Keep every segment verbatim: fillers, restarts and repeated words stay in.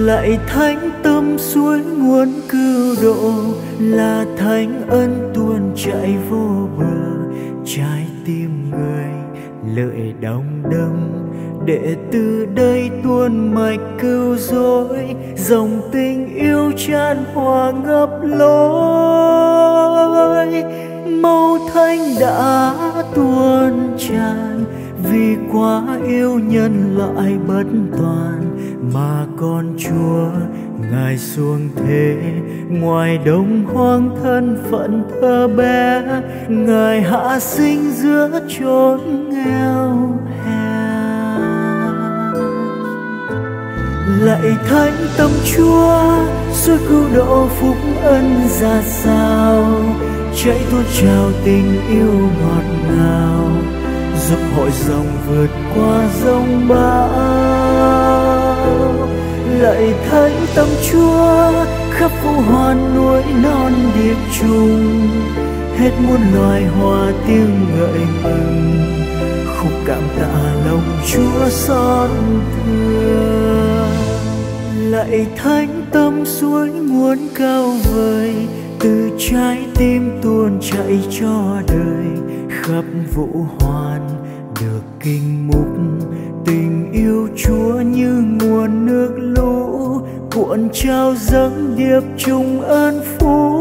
Lạy thánh tâm suối nguồn cứu độ, là thánh ân tuôn chảy vô bờ. Trái tim người lợi đong đâm, để từ đây tuôn mạch cứu rỗi. Dòng tình yêu chan hòa ngập lối, màu thanh đã tuôn tràn. Vì quá yêu nhân loại bất toàn, mà con Chúa Ngài xuống thế. Ngoài đông hoang thân phận thơ bé, Ngài hạ sinh giữa chốn nghèo hèn. Lạy thánh tâm Chúa, suối cứu độ phúc ân ra sao, chảy tuôn trào tình yêu ngọt ngào, giúp hội dòng vượt qua giông bão. Lạy thánh tâm Chúa, khắp vũ hoan nuôi non điệp trùng, hết muôn loài hoa tiếng ngợi mừng. Khúc cảm tạ lòng Chúa xót thương. Lạy thánh tâm suối nguồn cao vời, từ trái tim tuôn chảy cho đời. Khắp vũ hoan được kinh mục, tình yêu Chúa như nguồn nước lũ, cuộn trao dâng điệp chung ơn phú.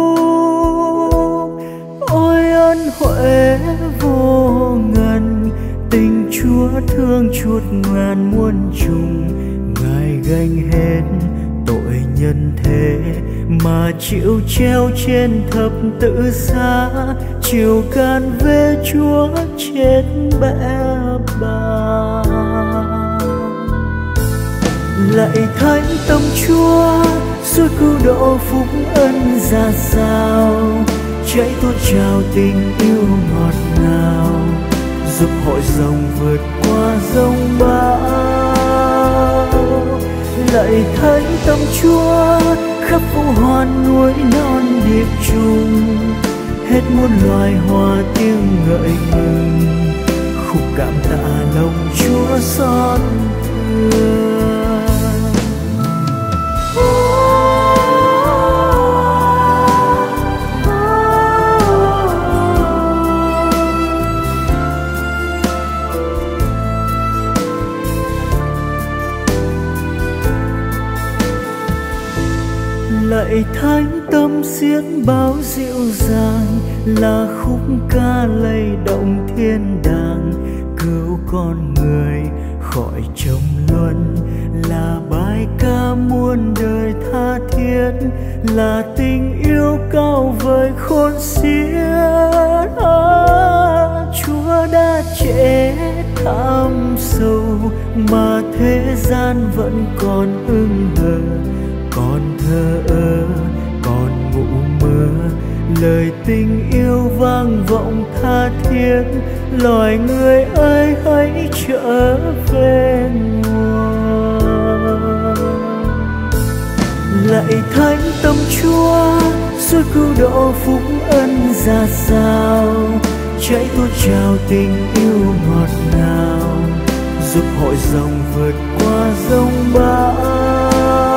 Ôi ân huệ vô ngần, tình Chúa thương chuốt ngàn muôn trùng. Ngài gánh hết tội nhân thế, mà chịu treo trên thập tự giá. Chiều can về Chúa chết bẽ bàng. Lạy thánh tâm Chúa, suối cứu độ phúc ân ra sao, chảy tuôn trào tình yêu ngọt ngào, giúp hội dòng vượt qua giông bão. Lạy thánh tâm Chúa, khắp vũ hoan nuôi non điệp trùng, hết muôn loài hoa tiếng ngợi mừng. Khúc cảm tạ lòng Chúa xót thương. Lạy thánh tâm xiết bao dịu dàng, là khúc ca lay động thiên đàng. Cứu con người khỏi trầm luân, là bài ca muôn đời tha thiết. Là tình yêu cao vời khôn xiết. À, Chúa đã chết thảm sâu, mà thế gian vẫn còn ưng hờ. Còn thờ ơ, còn ngủ mơ, lời tình yêu vang vọng tha thiết. Loài người ơi hãy trở về nguồn. Lạy thánh tâm Chúa, suối cứu độ phúc ân ra sao, chảy tuôn trào tình yêu ngọt ngào, giúp hội dòng vượt qua giông bão.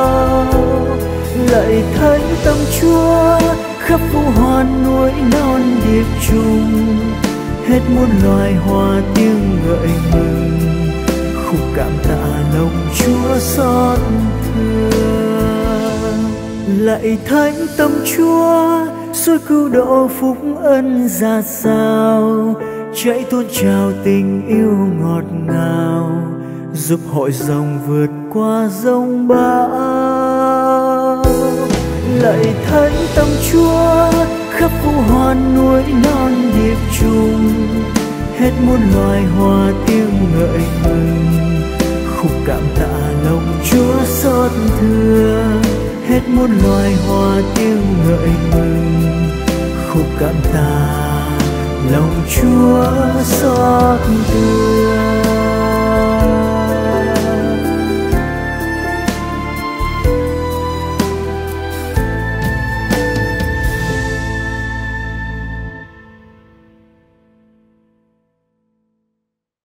Lạy thánh tâm Chúa, khắp vũ hoan nuôi non điệp trùng, hết muôn loài hoa tiếng ngợi mừng. Khúc cảm tạ lòng Chúa xót thương. Lạy thánh tâm Chúa, suối cứu độ phúc ân ra sao, chảy tuôn trào tình yêu ngọt ngào, giúp hội dòng vượt qua giông bão. Lạy thánh tâm Chúa, khắp vũ hoan nuôi non điệp trùng, hết muôn loài hoa tiếng ngợi mừng. Khúc cảm tạ lòng Chúa xót thương, hết muôn loài hoa tiếng ngợi mừng. Khúc cảm tạ lòng Chúa xót thương.